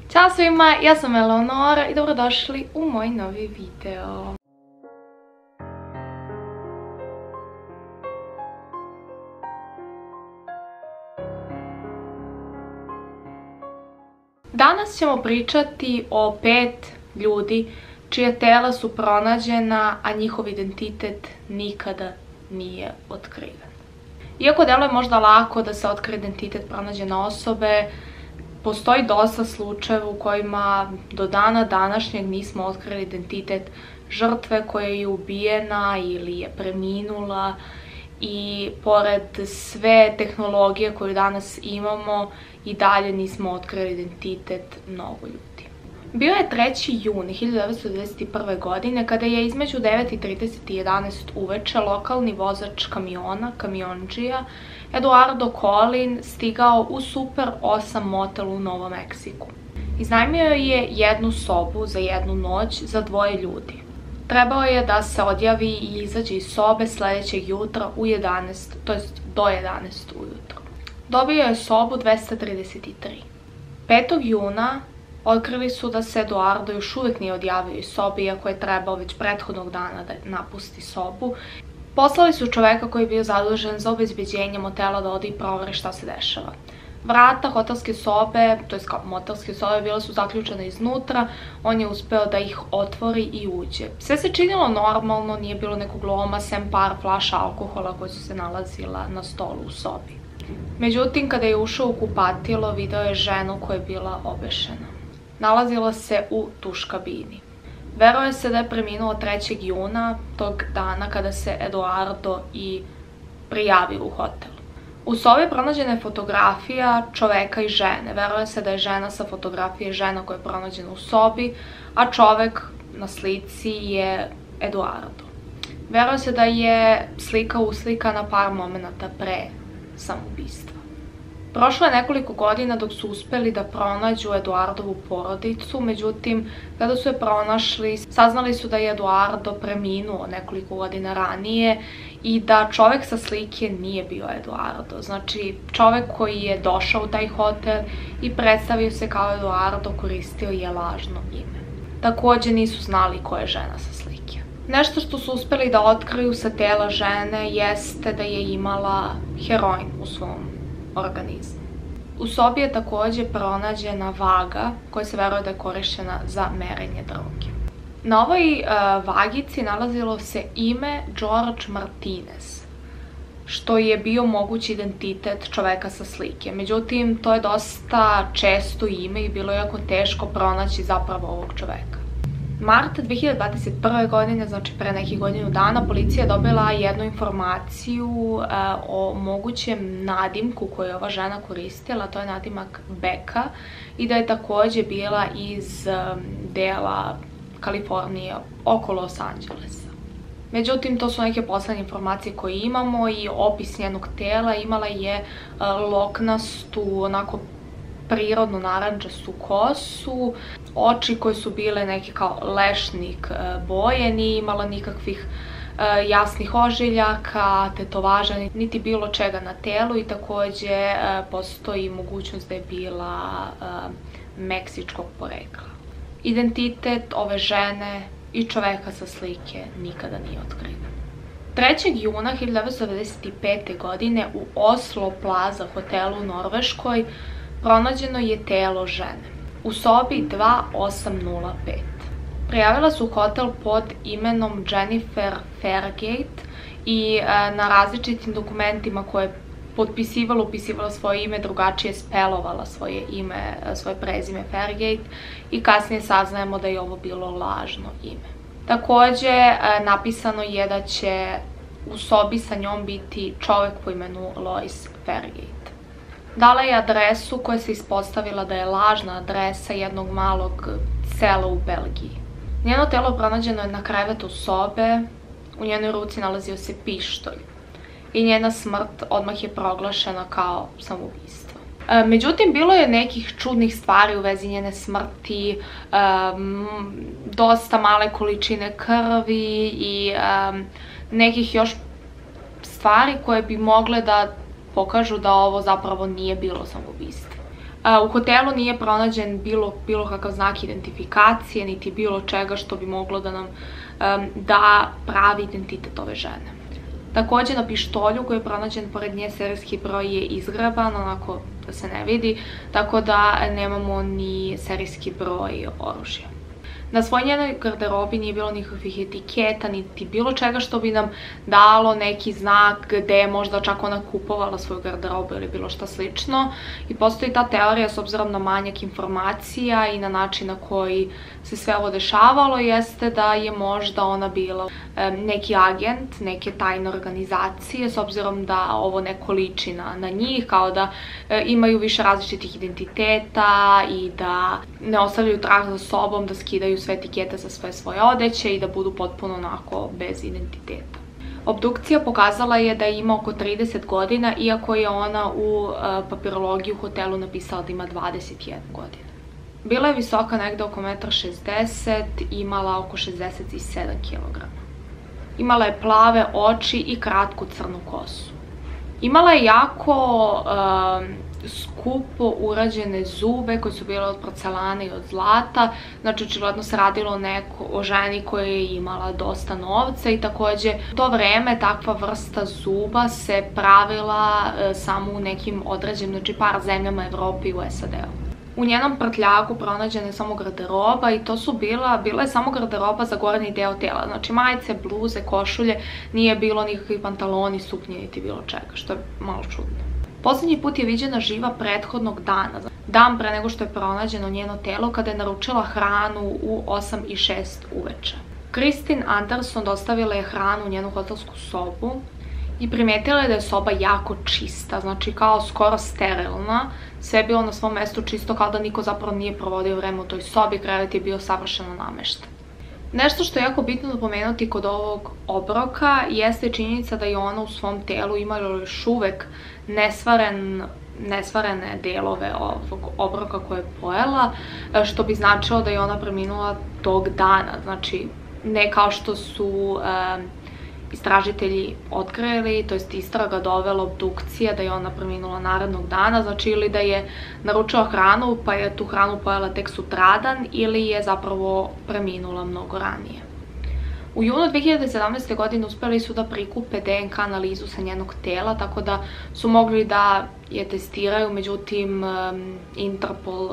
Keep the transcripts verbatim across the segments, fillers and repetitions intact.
Ćao svima, ja sam Eleonora i dobrodošli u moj novi video. Danas ćemo pričati o pet ljudi čija tela su pronađena, a njihov identitet nikada nije otkriven. Iako deluje možda lako da se otkrije identitet pronađene osobe, postoji dosta slučajeva u kojima do dana današnjeg nismo otkrili identitet žrtve koja je ubijena ili je preminula i pored sve tehnologije koju danas imamo i dalje nismo otkrili identitet mnogo ljudi. Bio je treći jun hiljadu devetsto devedeset prve. godine kada je između devet i trideset i jedanaest uveče lokalni vozač kamiona, kamiondžija, Eduardo Colin stigao u Super osam motel u Novom Meksiku. Iznajmio je jednu sobu za jednu noć za dvoje ljudi. Trebao je da se odjavi i izađe iz sobe sledećeg jutra u jedanaest, to jest do jedanaest ujutro. Dobio je sobu dvesta trideset tri. petog juna otkrili su da se Eduardo još uvijek nije odjavio iz sobe, iako je trebao već prethodnog dana da napusti sobu. Poslali su čoveka koji je bio zadužen za obezbeđenje motela da ode i proveri šta se dešava. Vrata hotelske sobe, to je kao motelske sobe, bile su zaključene iznutra, on je uspeo da ih otvori i uđe. Sve se činilo normalno, nije bilo nekog loma, sem par flaša alkohola koje su se nalazila na stolu u sobi. Međutim, kada je ušao u kupatilo, video je ženu koja je bila obešena. Nalazila se u tuš kabini. Veruje se da je preminuo trećeg juna, tog dana kada se Eduardo i prijavio u hotel. U sobi je pronađena fotografija čoveka i žene. Veruje se da je žena sa fotografije žena koja je pronađena u sobi, a čovek na slici je Eduardo. Veruje se da je slika uslikana par momenata pre samoubistva. Prošlo je nekoliko godina dok su uspeli da pronađu Eduardovu porodicu, međutim, kada su je pronašli, saznali su da je Eduardo preminuo nekoliko godina ranije i da čovek sa slike nije bio Eduardo. Znači, čovek koji je došao u taj hotel i predstavio se kao Eduardo koristio je lažno ime. Takođe nisu znali ko je žena sa slike. Nešto što su uspeli da otkriju sa tela žene jeste da je imala heroin u svom organizmu. U sobi je takođe pronađena vaga koja se veruje da je korišćena za merenje droge. Na ovoj uh, vagici nalazilo se ime George Martinez, što je bio mogući identitet čoveka sa slike. Međutim, to je dosta često ime i bilo je jako teško pronaći zapravo ovog čoveka. Marta dve hiljade dvadeset prve. godine, znači pre nekih godinu dana, policija je dobila jednu informaciju uh, o mogućem nadimku koju je ova žena koristila, to je nadimak Becca, i da je takođe bila iz um, dela Kalifornije oko Los Angelesa. Međutim, to su neke poslednje informacije koje imamo i opis njenog tela. Imala je uh, loknastu, onako prirodnu narančastu kosu, oči koje su bile neke kao lešnik boje, nije imala nikakvih jasnih ožiljaka, tetovaža, niti bilo čega na telu i takođe postoji mogućnost da je bila meksičkog porekla. Identitet ove žene i čoveka sa slike nikada nije otkriven. trećeg juna hiljadu devetsto devedeset pete. godine u Oslo Plaza hotelu u Norveškoj pronađeno je telo žene u sobi dva osam nula pet. Prijavila su hotel pod imenom Jennifer Fairgate i na različitim dokumentima koje je potpisivala, upisivala svoje ime, drugačije spelovala svoje ime, svoje prezime Fairgate i kasnije saznajemo da je ovo bilo lažno ime. Takođe, napisano je da će u sobi sa njom biti čovek po imenu Lois Fairgate. Dala je adresu koja se ispostavila da je lažna adresa jednog malog sela u Belgiji. Njeno telo pronađeno je na krevetu sobe, u njenoj ruci nalazio se pištolj i njena smrt odmah je proglašena kao samoubistvo. Međutim, bilo je nekih čudnih stvari u vezi njene smrti, um, dosta male količine krvi i um, nekih još stvari koje bi mogle da pokažu da ovo zapravo nije bilo samoubistvo. U hotelu nije pronađen bilo, bilo kakav znak identifikacije, niti bilo čega što bi moglo da nam um, da pravi identitet ove žene. Takođe na pištolju koji je pronađen pored nje serijski broj je izgraban, onako da se ne vidi, tako da nemamo ni serijski broj oružja. Na svoj njenoj garderobi nije bilo nikakvih etiketa, niti bilo čega što bi nam dalo neki znak gde je možda čak ona kupovala svoju garderobu ili bilo šta slično. I postoji ta teorija, s obzirom na manjak informacija i na način na koji se sve ovo dešavalo, jeste da je možda ona bila neki agent neke tajne organizacije, s obzirom da ovo neko liči na, na njih, kao da imaju više različitih identiteta i da ne ostavljaju trag za sobom, da skidaju sve etikete sa sve svoje odeće i da budu potpuno onako bez identiteta. Obdukcija pokazala je da ima oko trideset godina, iako je ona u papirologiji u hotelu napisala da ima dvadeset jednu godinu. Bila je visoka negde oko jedan šezdeset metra, imala oko šezdeset sedam kilograma. Imala je plave oči i kratku crnu kosu. Imala je jako um, skupo urađene zube koji su bile od porcelana i od zlata, znači očigledno se radilo neko, o ženi koja je imala dosta novca i takođe u to vreme takva vrsta zuba se pravila uh, samo u nekim određenim, znači par zemljama Evrope i u S A D-u. U njenom prtljagu pronađena je samo garderoba i to su bila, bila je samo garderoba za gornji deo tela, znači majice, bluze, košulje, nije bilo nikakvih pantaloni, suknje niti bilo čega, što je malo čudno. Poslednji put je viđena živa prethodnog dana, dan pre nego što je pronađeno njeno telo, kada je naručila hranu u osam i šest uveče. Christine Anderson dostavila je hranu u njenu hotelsku sobu i primetila je da je soba jako čista, znači kao skoro sterilna, sve je bilo na svom mestu čisto, kao da niko zapravo nije provodio vreme u toj sobi, krevet je bio savršeno namešten. Nešto što je jako bitno da pomenuti kod ovog obroka jeste činjenica da je ona u svom telu imala još uvek nesvaren, nesvarene delove ovog obroka koje je pojela, što bi značilo da je ona preminula tog dana, znači ne kao što su um, istražitelji otkrili, to jest istraga dovela obdukcija da je ona preminula narednog dana, znači ili da je naručila hranu pa je tu hranu pojela tek sutradan ili je zapravo preminula mnogo ranije. U junu dve hiljade sedamnaeste. godine uspeli su da prikupe D N K analizu sa njenog tela, tako da su mogli da je testiraju, međutim Interpol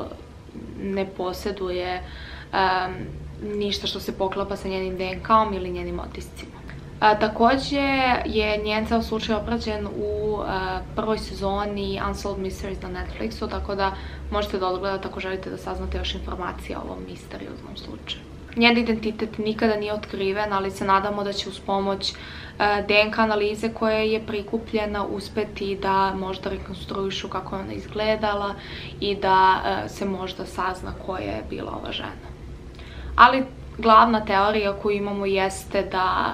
ne posjeduje um, ništa što se poklapa sa njenim D N K-om ili njenim otiscima. A, takođe je njen ceo slučaj obrađen u a, prvoj sezoni Unsolved Mysteries na Netflixu, tako da možete da odgledate ako želite da saznate još informacije o ovom misterioznom slučaju. Njen identitet nikada nije otkriven, ali se nadamo da će uz pomoć a, D N K analize koja je prikupljena uspeti da možda rekonstruišu kako je ona izgledala i da a, se možda sazna koja je bila ova žena. Ali glavna teorija koju imamo jeste da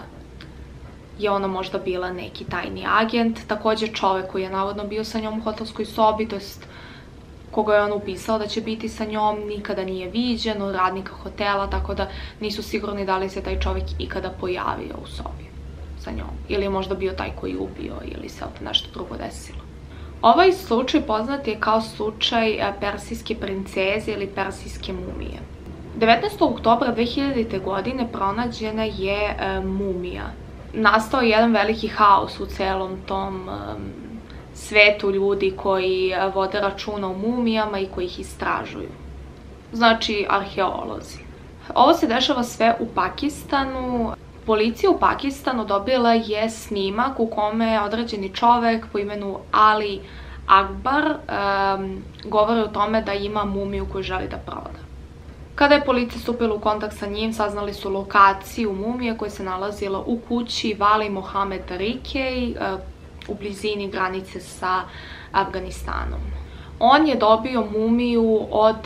je ona možda bila neki tajni agent, takođe čovek koji je navodno bio sa njom u hotelskoj sobi, to jest koga je on upisao da će biti sa njom, nikada nije viđen od radnika hotela, tako da nisu sigurni da li se taj čovek ikada pojavio u sobi sa njom. Ili je možda bio taj koji je ubio ili se nešto drugo desilo. Ovaj slučaj poznat je kao slučaj persijske princeze ili persijske mumije. devetnaestog oktobra dve hiljadite. godine pronađena je mumija. Nastao je jedan veliki haos u celom tom um, svetu ljudi koji vode računa o mumijama i koji ih istražuju. Znači, arheolozi. Ovo se dešava sve u Pakistanu. Policija u Pakistanu dobila je snimak u kome određeni čovek po imenu Ali Akbar um, govori o tome da ima mumiju koju želi da proda. Kada je policija stupila u kontakt sa njim, saznali su lokaciju mumije koja se nalazila u kući Vali Mohamed Rikej u blizini granice sa Afganistanom. On je dobio mumiju od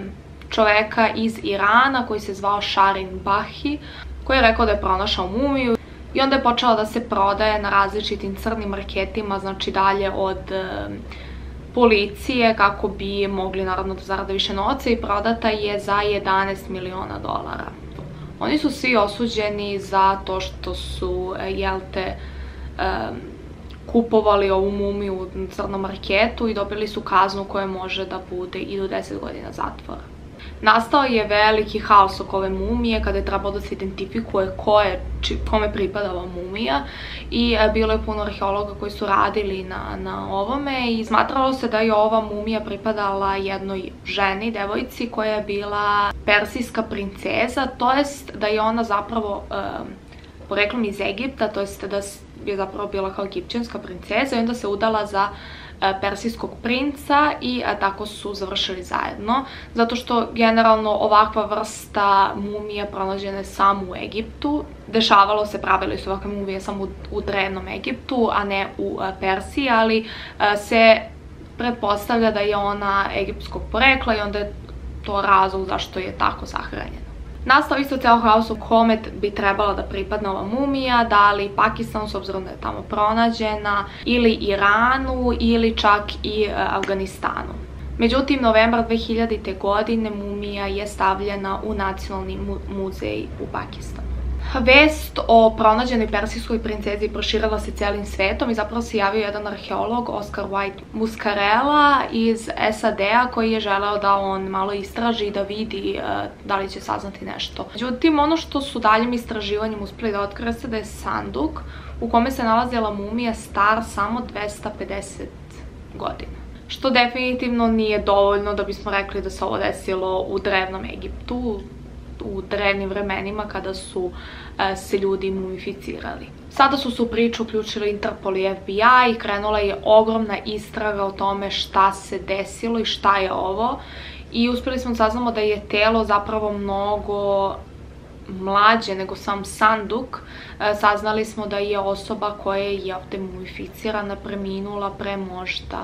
čoveka iz Irana koji se zvao Sharin Bahi, koji je rekao da je pronašao mumiju i onda je počela da se prodaje na različitim crnim marketima, znači dalje od policije kako bi mogli naravno da zarade više novca i prodata je za jedanaest miliona dolara. Oni su svi osuđeni za to što su, jel te, um, kupovali ovu mumiju u crnom marketu i dobili su kaznu koja može da bude i do deset godina zatvora. Nastao je veliki haos oko ove mumije kada je trebalo da se identifikuje ko je, kome pripada ova mumija i bilo je puno arheologa koji su radili na, na ovome i smatralo se da je ova mumija pripadala jednoj ženi, devojci koja je bila persijska princeza, to jest da je ona zapravo um, poreklom iz Egipta, to jest da je zapravo bila kao egipćanska princeza i onda se udala za persijskog princa i tako su završili zajedno, zato što generalno ovakva vrsta mumija pronađena je samo u Egiptu. Dešavalo se, pravili su ovakve mumije samo u drevnom Egiptu, a ne u Persiji, ali se pretpostavlja da je ona egiptskog porekla i onda je to razlog zašto je tako sahranjena. Nastao isto ceo haos u kome bi trebala da pripadne ova mumija, da li Pakistanu, s obzirom da je tamo pronađena, ili Iranu, ili čak i Afganistanu. Međutim, novembra dve hiljadite. godine mumija je stavljena u Nacionalni muzej u Pakistanu. Vest o pronađenoj persijskoj princezi proširila se celim svetom i zapravo se javio jedan arheolog, Oscar White Muscarella iz S A D-a, koji je želeo da on malo istraži i da vidi da li će saznati nešto. Međutim, ono što su daljim istraživanjem uspeli da otkriju da je sanduk u kome se nalazila mumija star samo dvesta pedeset godina. Što definitivno nije dovoljno da bismo rekli da se ovo desilo u drevnom Egiptu, u drevnim vremenima kada su e, se ljudi mumificirali. Sada su se u priču uključili Interpol i F B I i krenula je ogromna istraga o tome šta se desilo i šta je ovo i uspjeli smo saznamo da je telo zapravo mnogo mlađe nego sam sanduk. E, saznali smo da je osoba koja je ovde mumificirana preminula pre možda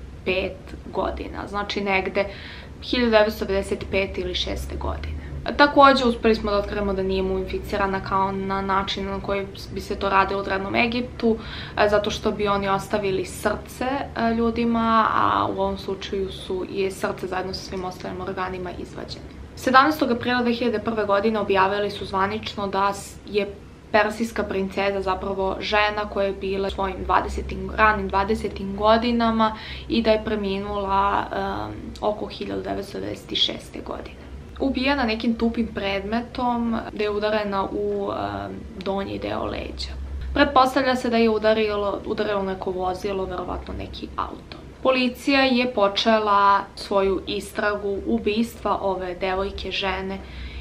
pet godina, znači negde hiljadu devetsto pedeset pete ili šeste godine. Takođe, uspeli smo da otkrijemo da nije mumificirana kao na način na koji bi se to radilo u drevnom Egiptu, zato što bi oni ostavili srce ljudima, a u ovom slučaju su i srce zajedno sa svim ostalim organima izvađene. sedamnaestog aprila dve hiljade prve. godine objavili su zvanično da je persijska princeza zapravo žena koja je bila svojim dvadesetim, ranim dvadesetim godinama i da je preminula um, oko hiljadu devetsto devedeset šeste. godine. Ubijena nekim tupim predmetom gde je udarena u um, donji deo leđa. Pretpostavlja se da je udarilo, udarilo neko vozilo, verovatno neki auto. Policija je počela svoju istragu ubistva ove devojke, žene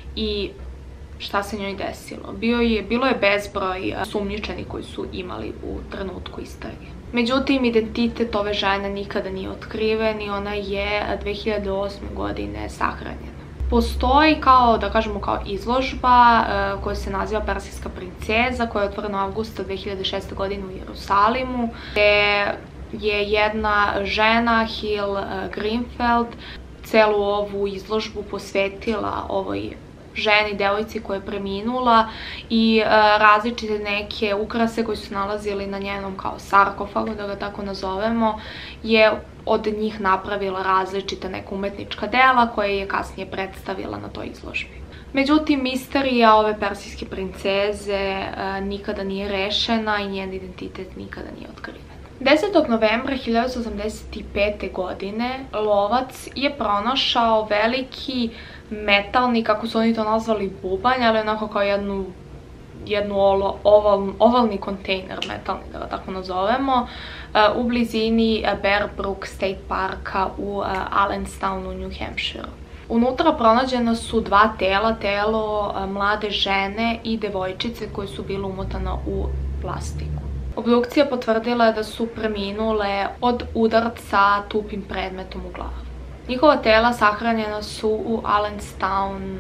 i šta se njoj desilo. Bio je, bilo je bezbroj sumnjičenih koji su imali u trenutku istrage. Međutim, identitet ove žene nikada nije otkriven i ona je dve hiljade osme. godine sahranjena. Postoji kao, da kažemo, kao izložba uh, koja se naziva Persijska princeza, koja je otvorena avgusta dve hiljade šeste. godine u Jerusalimu, gde je jedna žena, Hill uh, Greenfeld, celu ovu izložbu posvetila ovoj ženi, devojci koja je preminula i uh, različite neke ukrase koji su nalazili na njenom kao sarkofagu, da ga tako nazovemo, je od njih napravila različita neka umetnička dela koje je kasnije predstavila na toj izložbi. Međutim, misterija ove persijske princeze uh, nikada nije rešena i njen identitet nikada nije otkriven. desetog novembra hiljadu devetsto osamdeset pete. godine lovac je pronašao veliki metalni, kako su oni to nazvali, bubanj, ali onako kao jednu, jednu olo, oval, ovalni kontejner metalni, da ga tako nazovemo, u blizini Bear Brook State Parka u Allenstownu, New Hampshire. Unutra pronađena su dva tela, telo mlade žene i devojčice koje su bile umotane u plastiku. Obdukcija potvrdila je da su preminule od udarca tupim predmetom u glavu. Njihova tela sahranjena su u Allenstown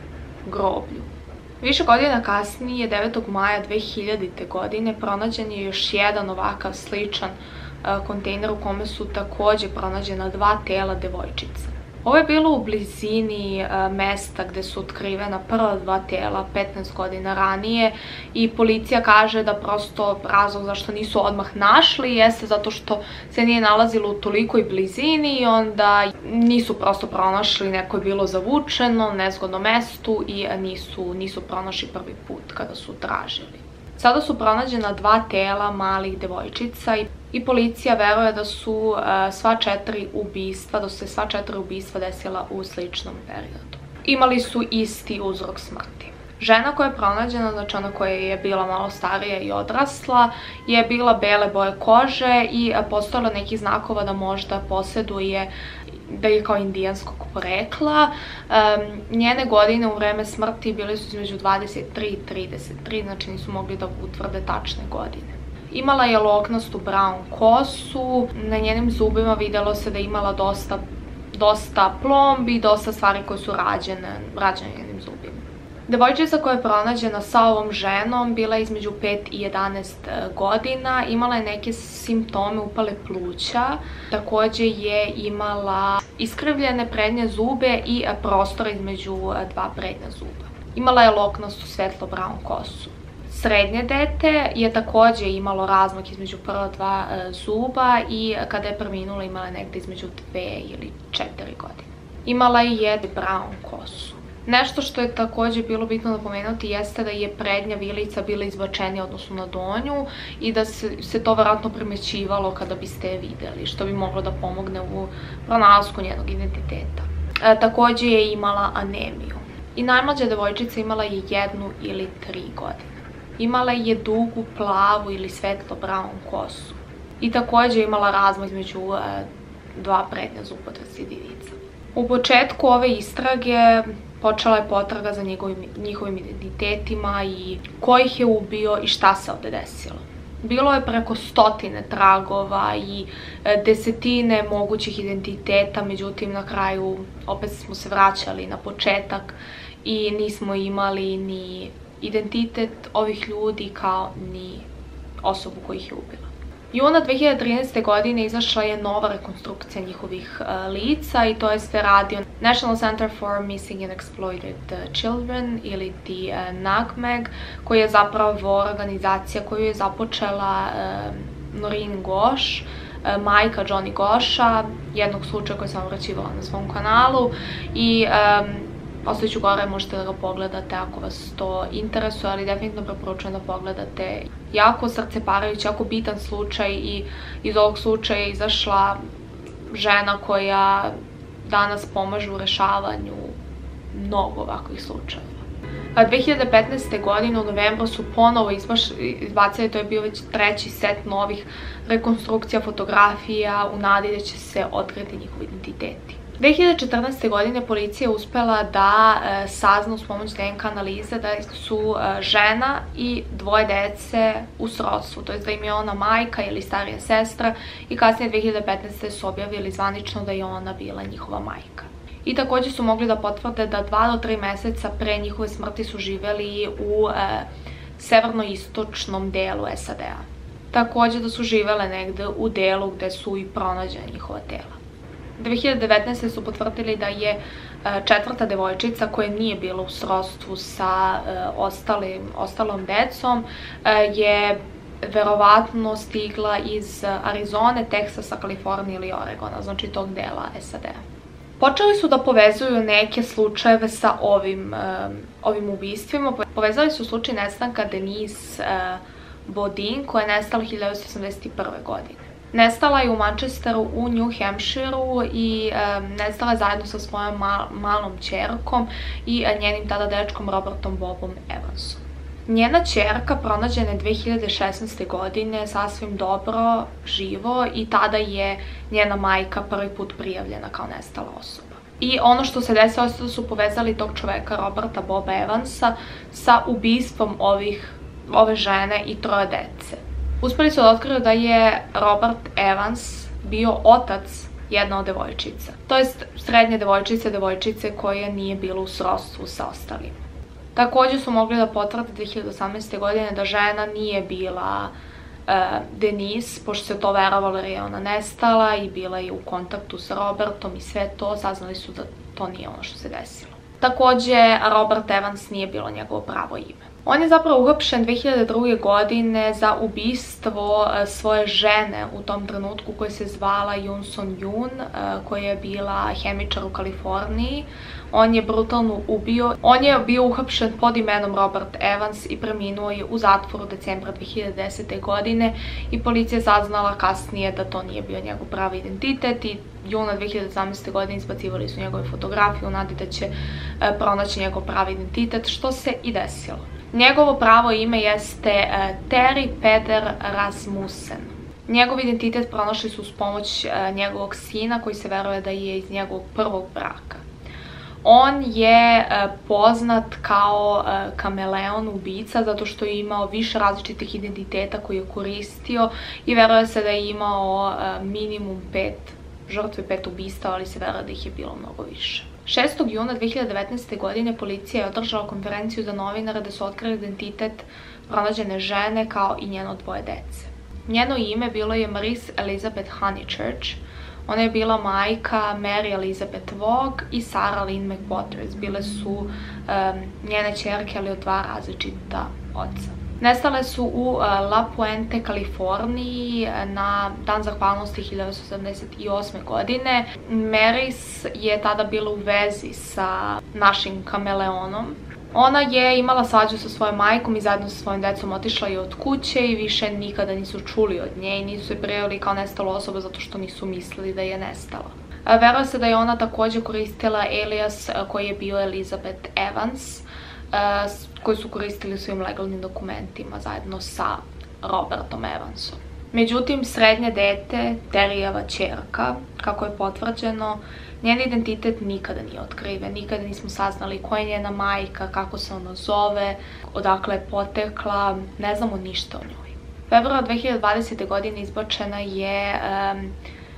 groblju. Više godina kasnije, devetog maja dve hiljadite. godine, pronađen je još jedan ovakav sličan kontejner u kome su takođe pronađena dva tela devojčica. Ovo je bilo u blizini mesta gde su otkrivena prva dva tela petnaest godina ranije i policija kaže da prosto razlog zašto nisu odmah našli jeste zato što se nije nalazilo u tolikoj blizini i onda nisu prosto pronašli, neko je bilo zavučeno, nezgodno mestu i nisu, nisu pronašli prvi put kada su tražili. Sada su pronađena dva tela malih devojčica i policija veruje da su sva četiri ubistva, da su se sva četiri ubistva desila u sličnom periodu. Imali su isti uzrok smrti. Žena koja je pronađena, znači ona koja je bila malo starija i odrasla, je bila bele boje kože i postojalo nekih znakova da možda posjeduje, da je kao indijanskog porekla. Njene godine u vreme smrti bile su između dvadeset tri i trideset tri, znači nisu mogli da utvrde tačne godine. Imala je loknastu brown kosu, na njenim zubima videlo se da je imala dosta, dosta plombi i dosta stvari koje su rađene, rađene njenim zubima. Devojčica koja je pronađena sa ovom ženom bila je između pet i jedanaest godina, imala je neke simptome upale pluća, također je imala iskrivljene prednje zube i prostor između dva prednja zuba. Imala je loknastu svetlo brown kosu. Srednje dete je također imalo razmak između prva dva zuba i kada je preminula imala je negdje između dve ili četiri godine. Imala je jednu brown kosu. Nešto što je također bilo bitno napomenuti jeste da je prednja vilica bila izbačenija odnosno na donju i da se, se to vjerojatno primećivalo kada biste je vidjeli, što bi moglo da pomogne u pronalasku njenog identiteta. E, također je imala anemiju. I najmlađa devojčica imala je jednu ili tri godine. Imala je dugu plavu ili svetlo brown kosu. I također je imala razmak između e, dva prednja zuba recidivica. U početku ove istrage počela je potraga za njegovim, njihovim identitetima i ko ih je ubio i šta se ovdje desilo. Bilo je preko stotine tragova i desetine mogućih identiteta, međutim na kraju opet smo se vraćali na početak i nismo imali ni identitet ovih ljudi kao ni osobu koja ih je ubila. Juna dve hiljade trinaeste. godine izašla je nova rekonstrukcija njihovih uh, lica i to je sve radio National Center for Missing and Exploited Children ili ti uh, N A C M E G, koji je zapravo organizacija koju je započela uh, Noreen Gosh, uh, majka Johnny Gosha, jednog slučaja koji sam obraćivala na svom kanalu i um, ostavit ću gore, možete da ga pogledate ako vas to interesuje, ali definitivno preporučujem da pogledate. Jako srceparajući, jako bitan slučaj i iz ovog slučaja je izašla žena koja danas pomaže u rešavanju mnogo ovakvih slučajeva. dve hiljade petnaeste. godine u novembru su ponovo izbacili, to je bio već treći set novih rekonstrukcija fotografija u nadi da će se otkriti njihovi identiteti. dve hiljade četrnaeste. godine policija je uspela da e, sazna uz pomoć D N K analize da su e, žena i dvoje dece u srodstvu, to je da im je ona majka ili starija sestra i kasnije dve hiljade petnaeste. su objavili zvanično da je ona bila njihova majka. I također su mogli da potvrde da dva do tri meseca pre njihove smrti su živeli u e, severno-istočnom delu S A D-a. Također da su živele negde u delu gde su i pronađene njihova tela. dve hiljade devetnaeste. su potvrdili da je četvrta devojčica koja nije bila u srodstvu sa ostalim, ostalom decom je verovatno stigla iz Arizone, Teksasa, Kalifornije ili Oregona, znači tog dela S A D-a. Počeli su da povezuju neke slučajeve sa ovim, ovim ubistvima. Povezali su slučaj nestanka Denise Bodin koja je nestala hiljadu devetsto osamdeset prve. godine. Nestala je u Manchesteru u New Hampshireu i um, nestala je zajedno sa svojom mal, malom ćerkom i uh, njenim tada dečkom Robertom Bobom Evansom. Njena ćerka pronađena je dve hiljade šesnaeste. godine sasvim dobro, živo i tada je njena majka prvi put prijavljena kao nestala osoba. I ono što se desilo je da su povezali tog čoveka Roberta Boba Evansa sa ubistvom ovih, ove žene i troje dece. Uspeli su da otkriju da je Robert Evans bio otac jedne od devojčica. To jest srednje devojčice, devojčice koja nije bila u srodstvu sa ostalim. Također su mogli da potvrde dve hiljade osamnaeste. godine da žena nije bila uh, Denise, pošto se to verovalo jer je ona nestala i bila je u kontaktu sa Robertom i sve to, saznali su da to nije ono što se desilo. Takođe, Robert Evans nije bilo njegovo pravo ime. On je zapravo uhapšen dve hiljade druge. godine za ubistvo svoje žene u tom trenutku, koja se zvala Yoon Sun Yoon, koja je bila hemičar u Kaliforniji. On je brutalno ubio. On je bio uhapšen pod imenom Robert Evans i preminuo je u zatvoru decembra dve hiljade desete. godine i policija je saznala kasnije da to nije bio njegov pravi identitet i juna dve hiljade sedamnaeste. godine izbacivali su njegove fotografije u nadi da će pronaći njegov pravi identitet, što se i desilo. Njegovo pravo ime jeste Terry Peder Rasmussen. Njegov identitet pronašli su uz pomoć njegovog sina, koji se veruje da je iz njegovog prvog braka. On je poznat kao kameleon ubica zato što je imao više različitih identiteta koje je koristio i veruje se da je imao minimum pet žrtve, pet ubistava, ali se veruje da ih je bilo mnogo više. šestog juna dve hiljade devetnaeste. godine policija je održala konferenciju za novinare da su otkrili identitet pronađene žene kao i njeno dvoje dece. Njeno ime bilo je Maurice Elizabeth Honeychurch. Ona je bila majka Mary Elizabeth Vogue i Sarah Lynn McWatters. Bile su um, njene ćerke, ali od dva različita oca. Nestale su u uh, La Puente, Kaliforniji na Dan zahvalnosti hiljadu devetsto sedamdeset osme. godine. Maurice je tada bila u vezi sa našim kameleonom. Ona je imala svađu sa svojom majkom i zajedno sa svojim decom otišla je od kuće i više nikada nisu čuli od nje i nisu je prijavili kao nestalu osobu zato što nisu mislili da je nestala. Veruje se da je ona također koristila alias koji je bio Elizabeth Evans, koji su koristili u svim legalnim dokumentima zajedno sa Robertom Evansom. Međutim, srednje dete, Terryjeva ćerka, kako je potvrđeno, njen identitet nikada nije otkriven, nikada nismo saznali koja je njena majka, kako se ona zove, odakle je potekla, ne znamo ništa o njoj. Februara dve hiljade dvadesete. godine izbačena je um,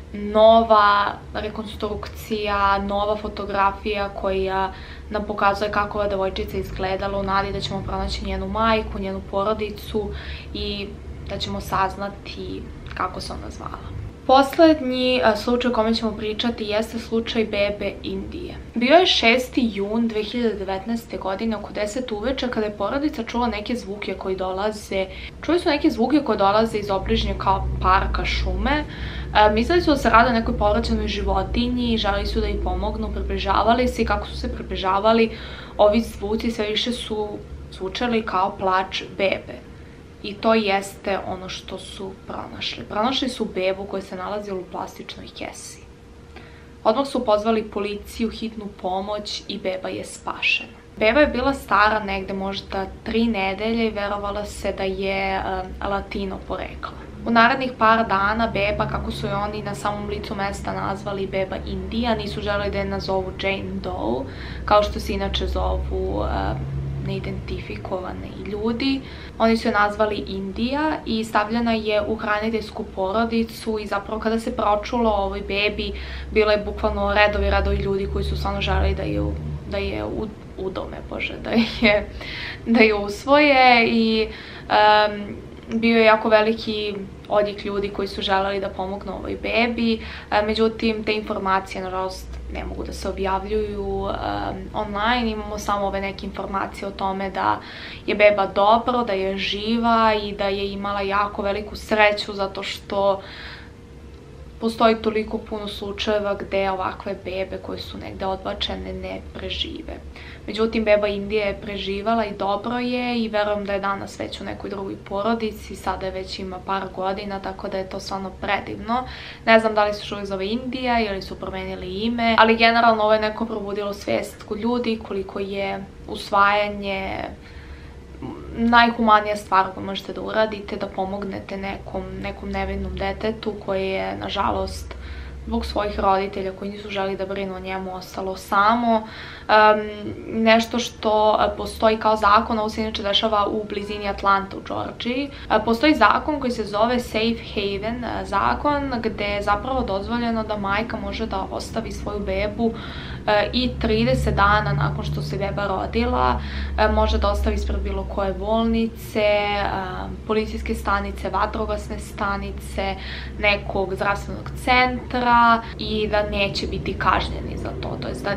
nova rekonstrukcija, nova fotografija koja nam pokazuje kako je devojčica izgledala u nadi da ćemo pronaći njenu majku, njenu porodicu i da ćemo saznati kako se ona zvala. Poslednji slučaj o kome ćemo pričati jeste slučaj bebe Indije. Bio je šesti jun dve hiljade devetnaeste. godine oko deset uveče kada je porodica čula neke zvuke koji dolaze. Čuli su neke zvuke koji dolaze iz obližnje kao parka, šume. E, mislili su da se radi o nekoj povraćenoj životinji i želeli su da im pomognu, približavali se i kako su se približavali, ovi zvuci sve više su zvučali kao plač bebe. I to jeste ono što su pronašli. Pronašli su bebu koja se nalazila u plastičnoj kesi. Odmah su pozvali policiju, hitnu pomoć i beba je spašena. Beba je bila stara negde možda tri nedelje i verovala se da je um, latino porekla. U narednih par dana beba, kako su je oni na samom licu mesta nazvali beba Indija, nisu želeli da je nazovu Jane Doe, kao što se inače zovu um, neidentifikovani ljudi. Oni su je nazvali Indija i stavljena je u hraniteljsku porodicu i zapravo kada se pročulo o ovoj bebi, bilo je bukvalno redovi, redovi ljudi koji su stvarno želeli da je, da je udome, bože, da je, da je usvoje i um, bio je jako veliki odjek ljudi koji su želeli da pomognu ovoj bebi, međutim te informacije nažalost ne mogu da se objavljuju um, online. Imamo samo ove neke informacije o tome da je beba dobro, da je živa i da je imala jako veliku sreću zato što postoji toliko puno slučajeva gde ovakve bebe koje su negde odbačene ne prežive. Međutim, beba Indija je preživala i dobro je i verujem da je danas već u nekoj drugoj porodici, sada je već ima par godina, tako da je to stvarno predivno. Ne znam da li se još uvijek zove Indija ili su promenili ime, ali generalno ovo je neko probudilo svijest kod ljudi koliko je usvajanje najhumanija stvar koju možete da uradite, da pomognete nekom, nekom nevinom detetu koje je, nažalost, zbog svojih roditelja koji nisu želi da brinu o njemu, ostalo samo. Um, nešto što postoji kao zakon, ovo se inače dešava u blizini Atlanta u Georgiji. Postoji zakon koji se zove Safe Haven zakon, gde je zapravo dozvoljeno da majka može da ostavi svoju bebu i trideset dana nakon što se beba rodila može da ostavi ispred bilo koje bolnice, policijske stanice, vatrogasne stanice, nekog zdravstvenog centra i da neće biti kažnjeni za to, to jest da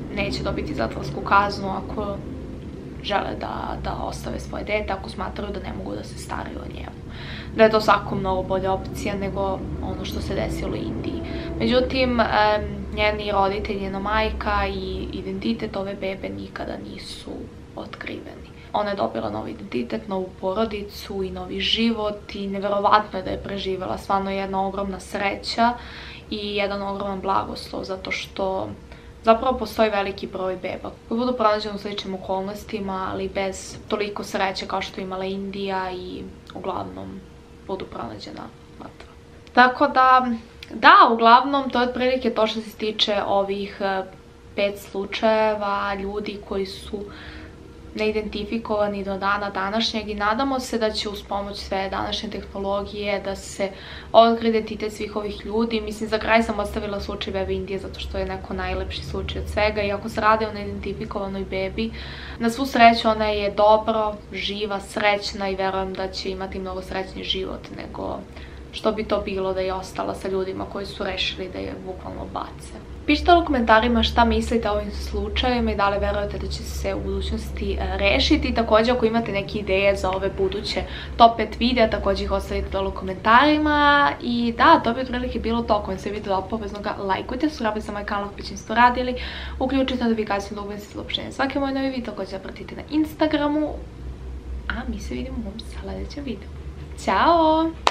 neće dobiti zatvorsku kaznu ako žele da, da ostave svoje dete, ako smatraju da ne mogu da se staraju o njemu. Da je to svako mnogo bolja opcija nego ono što se desilo u Indiji. Međutim, njeni roditelji, njena majka i identitet ove bebe nikada nisu otkriveni. Ona je dobila novi identitet, novu porodicu i novi život i neverovatno je da je preživjela. Stvarno je jedna ogromna sreća i jedan ogroman blagoslov, zato što zapravo postoji veliki broj beba koji budu pronađene u sličnim okolnostima, ali bez toliko sreće kao što je imala Indija i uglavnom budu pronađena mrtva. Tako da, da, uglavnom to je otprilike to što se tiče ovih pet slučajeva ljudi koji su neidentifikovani do dana današnjeg i nadamo se da će uz pomoć sve današnje tehnologije da se otkrije identitet svih ovih ljudi. Mislim, za kraj sam ostavila slučaj bebe Indije zato što je neko najlepši slučaj od svega, iako se radi o neidentifikovanoj bebi. Na svu sreću ona je dobro, živa, srećna i verujem da će imati mnogo srećniji život nego što bi to bilo da je ostala sa ljudima koji su rešili da je bukvalno bace. Pišite u komentarima šta mislite o ovim slučajevima i da li verujete da će se u budućnosti rešiti. Također, ako imate neke ideje za ove buduće top pet videa, također ih ostavite dole u komentarima. I da, to bi otprilike bilo to. Ako vam se video obavezno ga lajkujte, subscribe za moj kanal ako već niste uradili, uključite notifikaciju da ubedite saopštenje svake moje nove video, također pratite na Instagramu. A mi se vidimo u mom sljedećem videu. Ćao!